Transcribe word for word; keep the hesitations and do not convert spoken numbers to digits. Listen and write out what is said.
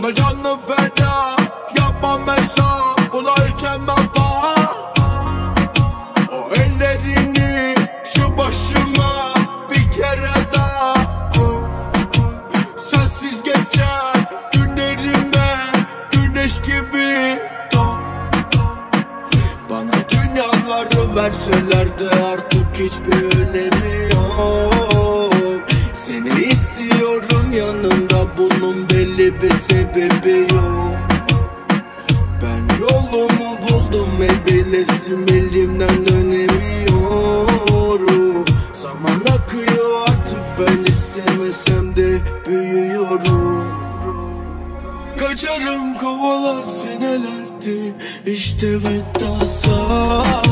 Sana canlı feda, yapmam hesap, buna ülkemem bak. O ellerini şu başıma bir kere daha. Sensiz geçer günlerime güneş gibi doğ. Bana dünyaları verseler de artık hiçbir önemi yok. Seni istiyorum yanımda, bunun belli bir sebebi yok. Ben yolumu buldum, el bilirsin, elimden dönemiyorum. Zaman akıyor artık, ben istemesem de büyüyorum. Kaçarım kovalar senelerdi, işte veda.